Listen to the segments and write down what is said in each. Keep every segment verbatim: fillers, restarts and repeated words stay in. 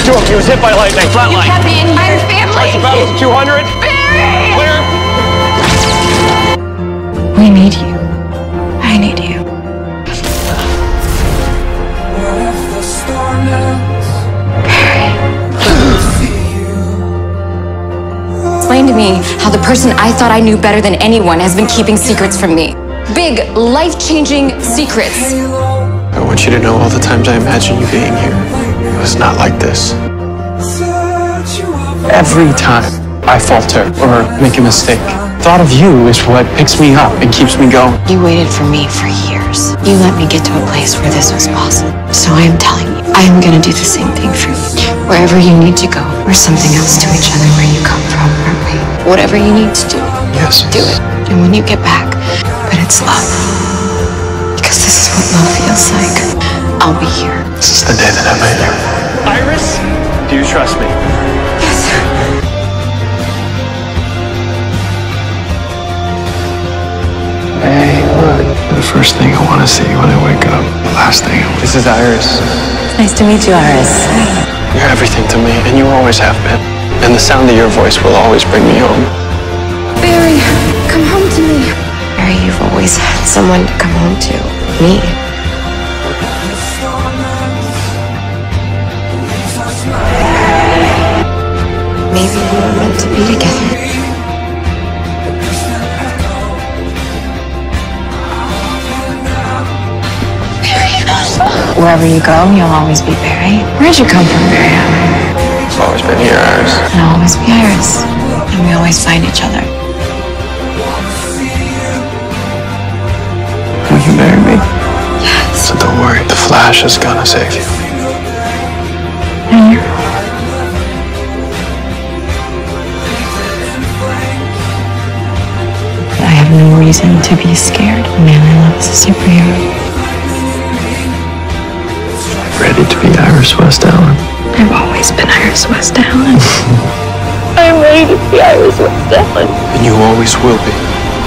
to him. He was hit by lightning. You kept me in here. Family. About two hundred. Barry! Clear. We need you. I need you. Explain to me how the person I thought I knew better than anyone has been keeping secrets from me. Big, life-changing secrets. I want you to know all the times I imagined you being here, it was not like this. Every time I falter or make a mistake, thought of you is what picks me up and keeps me going. You waited for me for years. You let me get to a place where this was possible. So I am telling you, I am gonna do the same thing for you. Wherever you need to go, we're something else to each other where you come from, aren't we? Whatever you need to do, Yes. do it. And when you get back, but it's love. Because this is what love feels like. I'll be here. This is the day that I met you. Iris, do you trust me? Yes, sir. Hey, look. The first thing I want to see when I wake up. The last thing. This is Iris. It's nice to meet you, Iris. You're everything to me, and you always have been. And the sound of your voice will always bring me home. Barry, come home to me. Barry, you've always had someone to come home to. Me. Maybe we were meant to be together. Wherever you go, you'll always be Barry. Where'd you come from, Barry? It's always been here, Iris. And I'll always be Iris. And we always find each other. Will you marry me? Yes. So don't worry, the Flash is gonna save you. And you're I have no reason to be scared. The man I love is a superhero. Ready to be Iris westallen. I've always been Iris westallen. I'm ready to be Iris westallen. And you always will be.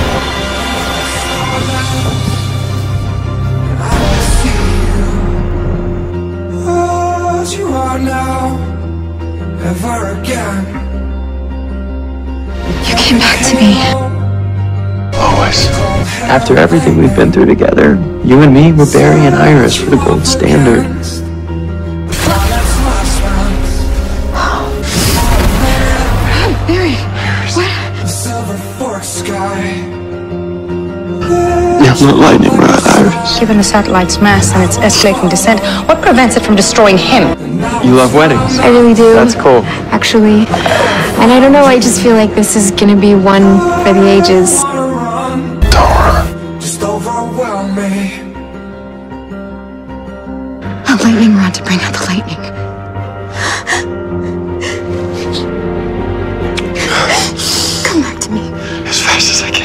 As you are now, ever again. You came back to me. Always. After everything we've been through together, you and me were Barry and Iris for the gold standard. Barry, what? I'm not lightning rod, Iris. Given the satellite's mass and its escalating descent, what prevents it from destroying him? You love weddings. I really do. That's cool. Actually. And I don't know, I just feel like this is gonna be one for the ages. Don't run. Just overwhelm me. A lightning rod to bring out the lightning. Come back to me. As fast as I can.